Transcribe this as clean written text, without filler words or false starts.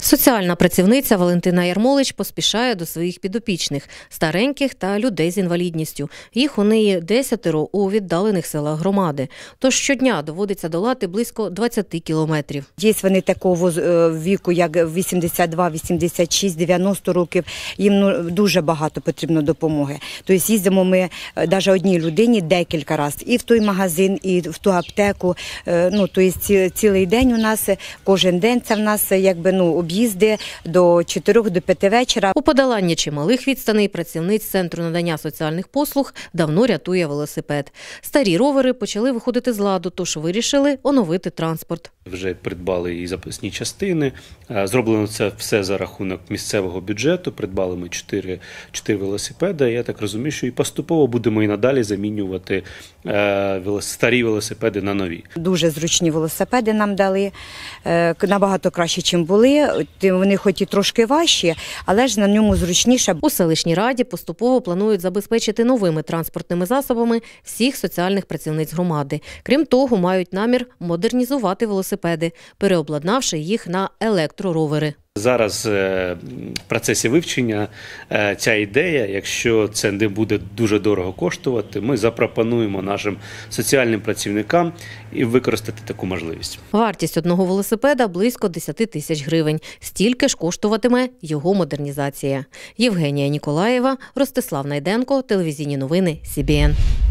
Соціальна працівниця Валентина Ярмолич поспішає до своїх підопічних – стареньких та людей з інвалідністю. Їх у неї 10 у віддалених селах громади. Тож щодня доводиться долати близько 20 кілометрів. Є вони такого віку, як 82, 86, 90 років. Їм дуже багато потрібно допомоги. Тобто їздимо ми навіть одній людині декілька разів. І в той магазин, і в ту аптеку. Тобто цілий день у нас, кожен день це в нас об'їзди до 4 до 5 вечора. У подоланні чималих відстаней працівниць Центру надання соціальних послуг давно рятує велосипед. Старі ровери почали виходити з ладу, тож вирішили оновити транспорт. Вже придбали і запасні частини. Зроблено це все за рахунок місцевого бюджету. Придбали ми 4 велосипеди. Я так розумію, що і поступово будемо і надалі замінювати старі велосипеди на нові. Дуже зручні велосипеди нам дали, набагато краще, ніж були. Вони хоч і трошки важчі, але ж на ньому зручніше. У селищній раді поступово планують забезпечити новими транспортними засобами всіх соціальних працівниць громади. Крім того, мають намір модернізувати велосипеди, переобладнавши їх на електроровери. Зараз в процесі вивчення ця ідея, якщо це не буде дуже дорого коштувати, ми запропонуємо нашим соціальним працівникам і використати таку можливість. Вартість одного велосипеда – близько 10 тисяч гривень. Стільки ж коштуватиме його модернізація. Євгенія Ніколаєва, Ростислав Найденко, телевізійні новини СІБІН.